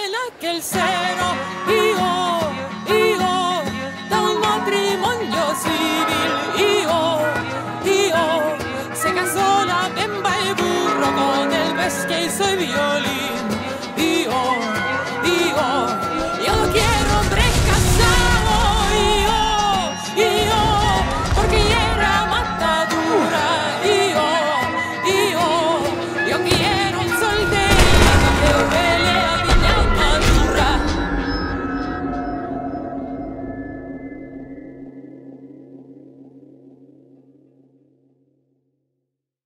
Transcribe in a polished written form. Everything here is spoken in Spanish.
en aquel seno, da un matrimonio civil, se casó la bemba y burro con el pesque y soy violín.